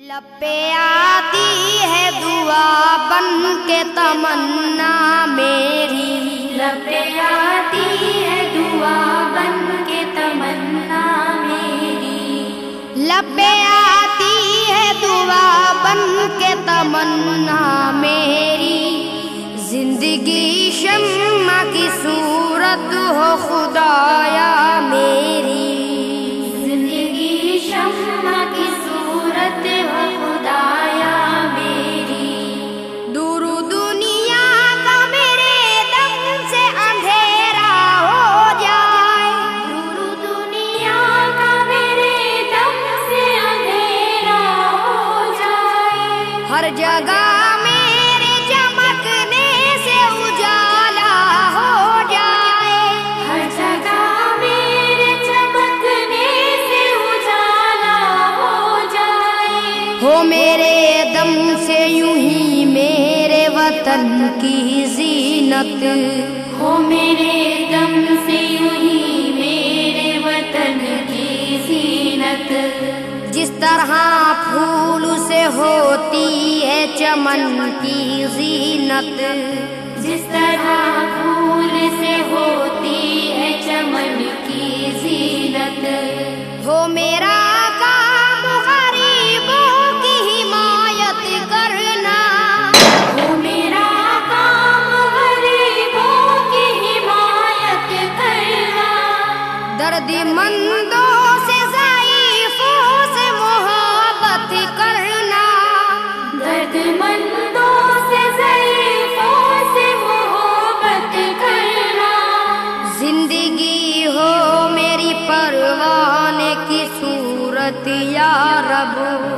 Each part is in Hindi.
लपे आती है दुआ बन के तमन्ना मेरी। लपे आती है दुआ बन के तमन्ना मेरी। लपे आती है दुआ बन के तमन्ना मेरी। जिंदगी शम्मा की सूरत हो खुदाया मेरी। जिंदगी शम्मा की सूरत हो खुदाया मेरी। दूर दुनिया का मेरे दम से अंधेरा हो जाए। दूर दुनिया का मेरे दम से अंधेरा हो जाए। हर जगह मेरे चमकने से उजाला हो जाए। हर जगह मेरे चमकने से उजाला हो जाए। हो मेरे दम से यूं ही मेरे वतन की जीनत। हो मेरे दम से यूं ही मेरे वतन की जीनत। जिस तरह फूल से होती है चमन की जीनत। जिस तरह फूल से होती है चमन की जीनत। हो मेरा काम गरीबों की हिमायत करना। हो मेरा काम गरीबों की हिमायत करना। दर्दमंदों से ज़ईफ़ों से मोहब्बत करना। दर्दमंदों से ज़ईफ़ों से मोहब्बत करना। जिंदगी हो मेरी परवाने की सूरत या रब।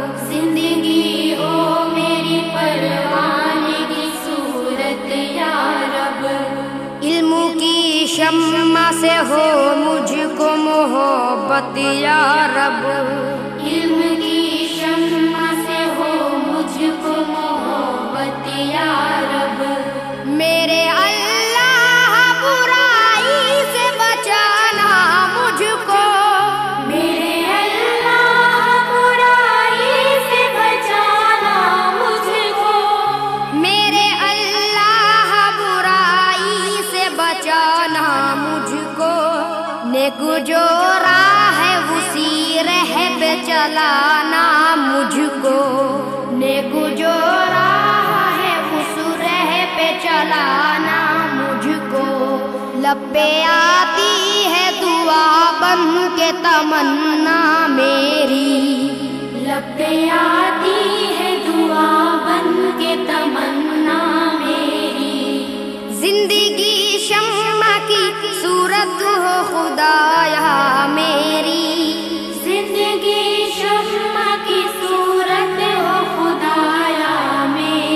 जिंदगी हो मेरी परवाने की सूरत या रब। इल्म की शम्मा से हो मुझको मोहब्बत या रब। इल्म की शम्मा से हो मुझको मोहब्बत या रब। मेरे अल्लाह बुराई से बचाना मुझको। मेरे अल्लाह बुराई से बचाना मुझको। मेरे अल्लाह बुराई से बचाना मुझको। नेक जो राह है उसी राह पे चलाना मुझको। नेक जो राह है उस राह पे चलाना मुझको। लपे आती है दुआ बन के तमन्ना मेरी। लपे आती है दुआ बन के तमन्ना मेरी। जिंदगी शम्मा की सूरत हो खुदाया मेरी। जिंदगी शम्मा की सूरत हो खुदाया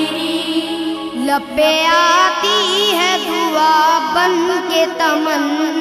मेरी। लपे आती है दुआ बन के तमन्ना